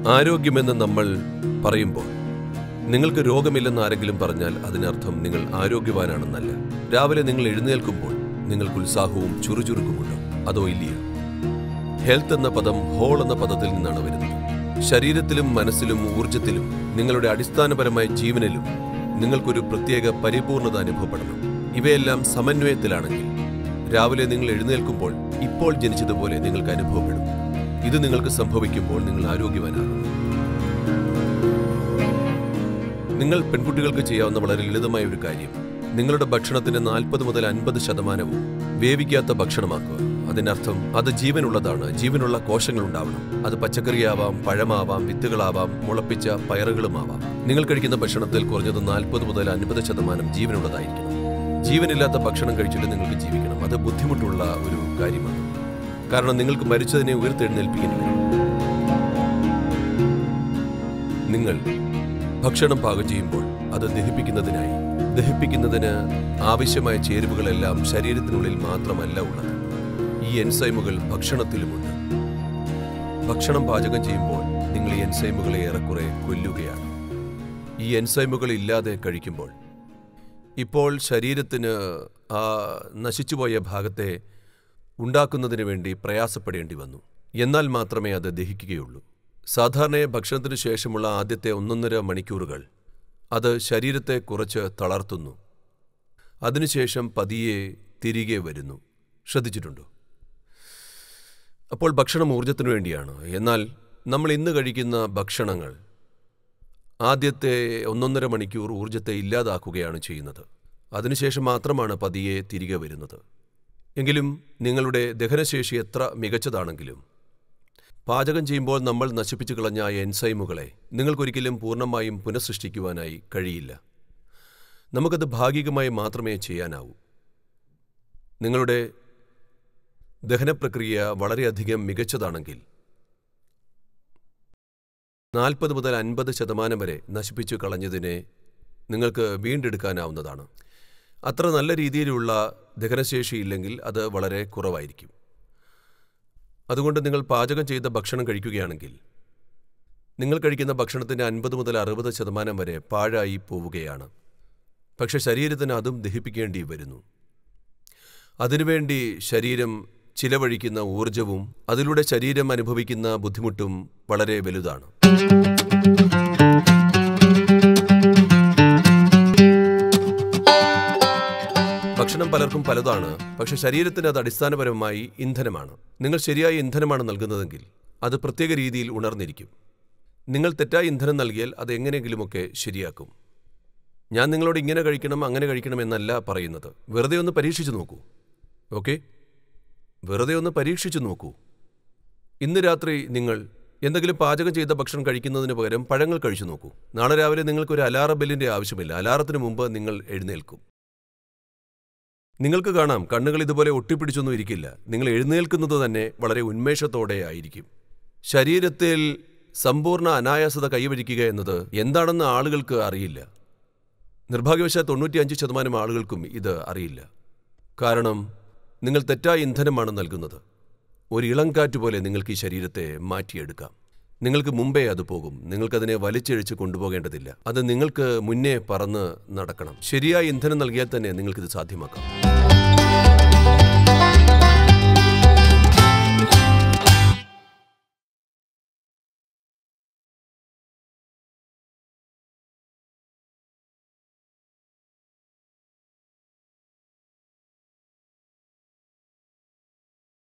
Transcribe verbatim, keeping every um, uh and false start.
ആരോഗ്യമെന്ന് നമ്മൾ പറയുമ്പോൾ നിങ്ങൾക്ക് രോഗമില്ലെന്ന് ആരെങ്കിലും പറഞ്ഞാൽ അതിനർത്ഥം നിങ്ങൾ ആരോഗ്യവാനാണെന്നല്ല. രാവിലെ നിങ്ങൾ എഴുന്നേൽക്കുമ്പോൾ നിങ്ങൾക്ക് ഉത്സാഹവും ചുറുചുറുക്കുമുണ്ടോ, അതോ ഇല്ലയോ? ഹെൽത്ത് എന്ന പദം ഹോൾ എന്ന പദത്തിൽ നിന്നാണ് വരുന്നത്. ശരീരത്തിലും മനസ്സിലും ഊർജത്തിലും നിങ്ങളുടെ അടിസ്ഥാനപരമായ ജീവനിലും നിങ്ങൾക്കൊരു പ്രത്യേക പരിപൂർണത അനുഭവപ്പെടണം. ഇവയെല്ലാം സമന്വയത്തിലാണെങ്കിൽ രാവിലെ നിങ്ങൾ എഴുന്നേൽക്കുമ്പോൾ ഇപ്പോൾ ജനിച്ചതുപോലെ നിങ്ങൾക്ക് അനുഭവപ്പെടും. ഇത് നിങ്ങൾക്ക് സംഭവിക്കുമ്പോൾ നിങ്ങൾ ആരോഗ്യവാനാകും. നിങ്ങൾ പെൺകുട്ടികൾക്ക് ചെയ്യാവുന്ന വളരെ ലളിതമായ ഒരു കാര്യം, നിങ്ങളുടെ ഭക്ഷണത്തിന്റെ നാൽപ്പത് മുതൽ അൻപത് ശതമാനവും വേവിക്കാത്ത ഭക്ഷണമാക്കുക. അതിനർത്ഥം അത് ജീവനുള്ളതാണ്, ജീവനുള്ള കോശങ്ങൾ ഉണ്ടാവണം. അത് പച്ചക്കറിയാവാം, പഴമാവാം, വിത്തുകളാവാം, മുളപ്പിച്ച പയറുകളുമാവാം. നിങ്ങൾ കഴിക്കുന്ന ഭക്ഷണത്തിൽ കുറഞ്ഞത് നാൽപ്പത് മുതൽ അൻപത് ശതമാനം ജീവനുള്ളതായിരിക്കണം. ജീവനില്ലാത്ത ഭക്ഷണം കഴിച്ചിട്ട് നിങ്ങൾക്ക് ജീവിക്കണം. അത് ബുദ്ധിമുട്ടുള്ള ഒരു കാര്യമാണ്. കാരണം നിങ്ങൾക്ക് മരിച്ചതിനെ ഉയർത്തെഴുന്നേൽപ്പിക്കേണ്ടി വരും. നിങ്ങൾ ഭക്ഷണം പാകം ചെയ്യുമ്പോൾ അത് ദഹിപ്പിക്കുന്നതിനായി ദഹിപ്പിക്കുന്നതിന് ആവശ്യമായ ചേരുവകളെല്ലാം ശരീരത്തിനുള്ളിൽ മാത്രമല്ല ഉള്ളത്. ഈ എൻസൈമുകൾ ഭക്ഷണത്തിലുമുണ്ട്. ഭക്ഷണം പാചകം ചെയ്യുമ്പോൾ നിങ്ങൾ ഈ എൻസൈമുകളെ ഏറെക്കുറെ കൊല്ലുകയാണ്. ഈ എൻസൈമുകൾ ഇല്ലാതെ കഴിക്കുമ്പോൾ ഇപ്പോൾ ശരീരത്തിന് ആ നശിച്ചുപോയ ഭാഗത്തെ ഉണ്ടാക്കുന്നതിന് വേണ്ടി പ്രയാസപ്പെടേണ്ടി വന്നു. എന്നാൽ മാത്രമേ അത് ദഹിക്കുകയുള്ളൂ. സാധാരണ ഭക്ഷണത്തിന് ശേഷമുള്ള ആദ്യത്തെ ഒന്നൊന്നര മണിക്കൂറുകൾ അത് ശരീരത്തെ കുറച്ച് തളർത്തുന്നു. അതിനുശേഷം പതിയെ തിരികെ വരുന്നു. ശ്രദ്ധിച്ചിട്ടുണ്ടോ? അപ്പോൾ ഭക്ഷണം ഊർജത്തിനു വേണ്ടിയാണ്. എന്നാൽ നമ്മൾ ഇന്ന് കഴിക്കുന്ന ഭക്ഷണങ്ങൾ ആദ്യത്തെ ഒന്നൊന്നര മണിക്കൂർ ഊർജത്തെ ഇല്ലാതാക്കുകയാണ് ചെയ്യുന്നത്. അതിനുശേഷം മാത്രമാണ് പതിയെ തിരികെ വരുന്നത്. എങ്കിലും നിങ്ങളുടെ ദഹനശേഷി എത്ര മികച്ചതാണെങ്കിലും പാചകം ചെയ്യുമ്പോൾ നമ്മൾ നശിപ്പിച്ചു കളഞ്ഞ ആ എൻസൈമുകളെ നിങ്ങൾക്കൊരിക്കലും പൂർണ്ണമായും പുനഃസൃഷ്ടിക്കുവാനായി കഴിയില്ല. നമുക്കത് ഭാഗികമായി മാത്രമേ ചെയ്യാനാവൂ. നിങ്ങളുടെ ദഹനപ്രക്രിയ വളരെയധികം മികച്ചതാണെങ്കിൽ നാൽപ്പത് മുതൽ അൻപത് ശതമാനം വരെ നശിപ്പിച്ചു കളഞ്ഞതിനെ നിങ്ങൾക്ക് വീണ്ടെടുക്കാനാവുന്നതാണ്. അത്ര നല്ല രീതിയിലുള്ള ദഹനശേഷിയില്ലെങ്കിൽ അത് വളരെ കുറവായിരിക്കും. അതുകൊണ്ട് നിങ്ങൾ പാചകം ചെയ്ത ഭക്ഷണം കഴിക്കുകയാണെങ്കിൽ നിങ്ങൾ കഴിക്കുന്ന ഭക്ഷണത്തിൻ്റെ അൻപത് മുതൽ അറുപത് ശതമാനം വരെ പാഴായി പോവുകയാണ്. പക്ഷെ ശരീരത്തിന് അതും ദഹിപ്പിക്കേണ്ടി വരുന്നു. അതിനുവേണ്ടി ശരീരം ചിലവഴിക്കുന്ന ഊർജവും അതിലൂടെ ശരീരം അനുഭവിക്കുന്ന ബുദ്ധിമുട്ടും വളരെ വലുതാണ്. ഭക്ഷണം പലർക്കും പലതാണ്. പക്ഷെ ശരീരത്തിന് അത് അടിസ്ഥാനപരമായി ഇന്ധനമാണ്. നിങ്ങൾ ശരിയായ ഇന്ധനമാണ് നൽകുന്നതെങ്കിൽ അത് പ്രത്യേക രീതിയിൽ ഉണർന്നിരിക്കും. നിങ്ങൾ തെറ്റായ ഇന്ധനം നൽകിയാൽ അത് എങ്ങനെയെങ്കിലുമൊക്കെ ശരിയാക്കും. ഞാൻ നിങ്ങളോട് ഇങ്ങനെ കഴിക്കണം അങ്ങനെ കഴിക്കണം എന്നല്ല പറയുന്നത്. വെറുതെ ഒന്ന് പരീക്ഷിച്ചു നോക്കൂ. ഓക്കെ, വെറുതെ ഒന്ന് പരീക്ഷിച്ചു നോക്കൂ. ഇന്ന് രാത്രി നിങ്ങൾ എന്തെങ്കിലും പാചകം ചെയ്ത ഭക്ഷണം കഴിക്കുന്നതിന് പകരം പഴങ്ങൾ കഴിച്ചു നോക്കൂ. നാളെ രാവിലെ നിങ്ങൾക്കൊരു അലാറം ബെല്ലിൻ്റെ ആവശ്യമില്ല. അലാറത്തിന് മുമ്പ് നിങ്ങൾ എഴുന്നേൽക്കും. നിങ്ങൾക്ക് കാണാം, കണ്ണുകൾ ഇതുപോലെ ഒട്ടിപ്പിടിച്ചൊന്നും ഇരിക്കില്ല. നിങ്ങൾ എഴുന്നേൽക്കുന്നത് തന്നെ വളരെ ഉന്മേഷത്തോടെ ആയിരിക്കും. ശരീരത്തിൽ സമ്പൂർണ്ണ അനായാസത കൈവരിക്കുക എന്നത് എന്താണെന്ന് ആളുകൾക്ക് അറിയില്ല. നിർഭാഗ്യവശാൽ തൊണ്ണൂറ്റിയഞ്ച് ശതമാനം ആളുകൾക്കും ഇത് അറിയില്ല. കാരണം നിങ്ങൾ തെറ്റായ ഇന്ധനമാണ് നൽകുന്നത്. ഒരു ഇളംകാറ്റ് പോലെ നിങ്ങൾക്ക് ഈ ശരീരത്തെ മാറ്റിയെടുക്കാം. നിങ്ങൾക്ക് മുമ്പേ അത് പോകും. നിങ്ങൾക്കതിനെ വലിച്ചഴിച്ച് കൊണ്ടുപോകേണ്ടതില്ല. അത് നിങ്ങൾക്ക് മുന്നേ പറന്ന് നടക്കണം. ശരിയായ ഇന്ധനം നൽകിയാൽ തന്നെ നിങ്ങൾക്കിത് സാധ്യമാക്കാം.